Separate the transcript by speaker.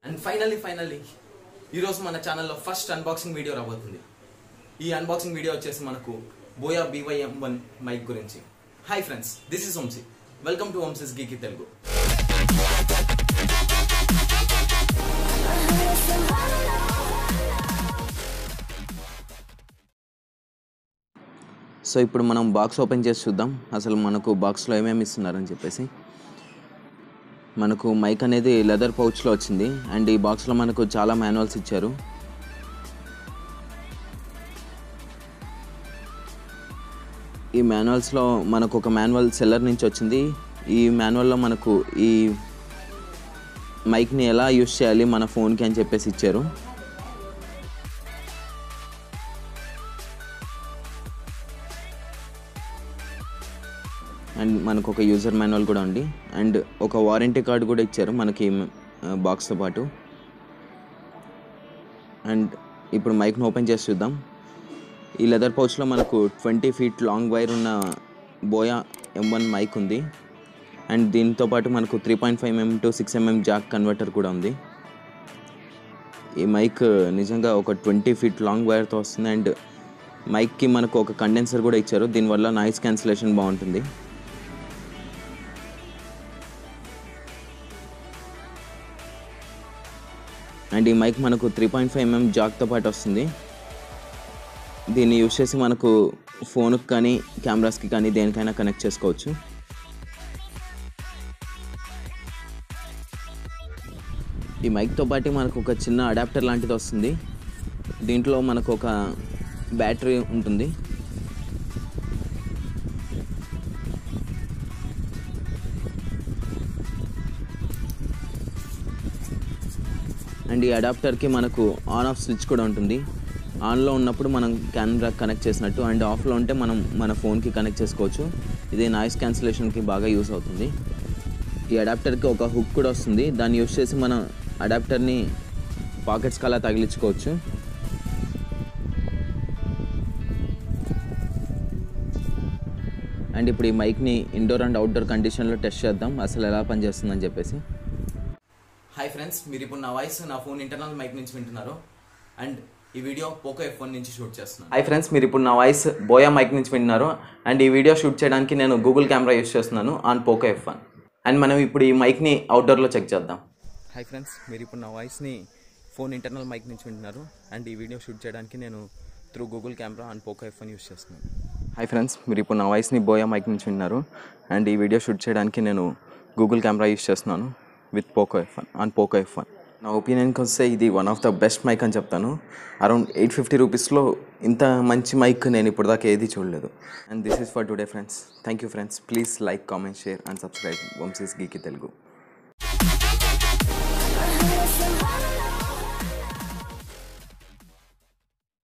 Speaker 1: And finally ఈరోజు మన ఛానల్లో ఫస్ట్ అన్బాక్సింగ్ వీడియో రాబోతుంది. ఈ అన్బాక్సింగ్ వీడియో వచ్చేసి మనకు బోయా BY-M1 మైక్ గురించి. Hi friends, this is Vamshi. Welcome to Vamshi's geeky Telugu.
Speaker 2: So ఇప్పుడు మనం బాక్స్ ఓపెన్ చేసి చూద్దాం అసలు మనకు బాక్స్లో ఏమేమి ఇస్తున్నారని చెప్పేసి. మనకు మైక్ అనేది లెదర్ పౌచ్లో వచ్చింది అండ్ ఈ బాక్స్లో మనకు చాలా మాన్యువల్స్ ఇచ్చారు. ఈ మాన్యువల్స్లో మనకు ఒక మాన్యువల్ సెల్లర్ నుంచి వచ్చింది. ఈ మాన్యువల్లో మనకు ఈ మైక్ని ఎలా యూజ్ చేయాలి మన ఫోన్కి అని చెప్పేసి ఇచ్చారు. అండ్ మనకు ఒక యూజర్ మాన్యువల్ కూడా ఉంది అండ్ ఒక వారంటీ కార్డు కూడా ఇచ్చారు మనకి బాక్స్తో పాటు. అండ్ ఇప్పుడు మైక్ను ఓపెన్ చేసి చూద్దాం. ఈ లెదర్ పౌచ్లో మనకు 20 feet లాంగ్ వైర్ ఉన్న బోయా M1 మైక్ ఉంది అండ్ దీంతో పాటు మనకు 3.5mm to 6mm Jack converter కూడా ఉంది. ఈ మైక్ నిజంగా ఒక 20 feet లాంగ్ వైర్తో వస్తుంది అండ్ మైక్కి మనకు ఒక కండెన్సర్ కూడా ఇచ్చారు. దీనివల్ల నాయిస్ క్యాన్సిలేషన్ బాగుంటుంది. అండ్ ఈ మైక్ మనకు 3.5mm జాక్తో పాటు వస్తుంది. దీన్ని యూజ్ చేసి మనకు ఫోన్కి కానీ కెమెరాస్కి కానీ దేనికైనా కనెక్ట్ చేసుకోవచ్చు. ఈ మైక్తో పాటు మనకు ఒక చిన్న అడాప్టర్ లాంటిది వస్తుంది. దీంట్లో మనకు ఒక బ్యాటరీ ఉంటుంది. అండ్ ఈ అడాప్టర్కి మనకు ఆన్ ఆఫ్ స్విచ్ కూడా ఉంటుంది. ఆన్లో ఉన్నప్పుడు మనం కెమెరా కనెక్ట్ చేసినట్టు అండ్ ఆఫ్లో ఉంటే మనం మన ఫోన్కి కనెక్ట్ చేసుకోవచ్చు. ఇది నాయిస్ క్యాన్సిలేషన్కి బాగా యూస్ అవుతుంది. ఈ అడాప్టర్కి ఒక హుక్ కూడా వస్తుంది. దాన్ని యూస్ చేసి మనం అడాప్టర్ని పాకెట్స్కి అలా తగిలించుకోవచ్చు. అండ్ ఇప్పుడు ఈ మైక్ని ఇండోర్ అండ్ అవుట్డోర్ కండిషన్లో టెస్ట్ చేద్దాం అసలు ఎలా పనిచేస్తుందని చెప్పేసి.
Speaker 1: హాయ్ ఫ్రెండ్స్, మీరు ఇప్పుడు నా వాయిస్ నా ఫోన్ ఇంటర్నల్ మైక్ నుంచి వింటున్నారు అండ్ ఈ వీడియో పోకో F1 నుంచి షూట్ చేస్తున్నాను. హాయ్ ఫ్రెండ్స్, మీరు ఇప్పుడు నా వాయిస్ బోయా మైక్ నుంచి వింటున్నారు అండ్ ఈ వీడియో షూట్ చేయడానికి నేను గూగుల్ కెమెరా యూస్ చేస్తున్నాను ఆన్ పోకో F1. అండ్ మనం ఇప్పుడు ఈ మైక్ని అవుట్డోర్లో చెక్ చేద్దాం. హాయ్ ఫ్రెండ్స్, మీరు ఇప్పుడు నా వాయిస్ని ఫోన్ ఇంటర్నల్ మైక్ నుంచి వింటున్నారు అండ్ ఈ వీడియో షూట్ చేయడానికి నేను through Google camera on Poco F1 use చేస్తున్నాను. హాయ్ ఫ్రెండ్స్, మీరు ఇప్పుడు నా వాయిస్ని బోయా మైక్ నుంచి వింటున్నారు అండ్ ఈ వీడియో షూట్ చేయడానికి నేను గూగుల్ కెమెరా యూస్ చేస్తున్నాను with Poco F1 on Poco F1. నా ఒపీనియన్కి వస్తే ఇది one of the best mic అని చెప్తాను. అరౌండ్ 850 రూపీస్లో ఇంత మంచి మైక్ నేను ఇప్పుడు దాకా ఏది చూడలేదు. And this is for today friends. Thank you friends. Please like, comment, share and subscribe Vamshi's geeky Telugu.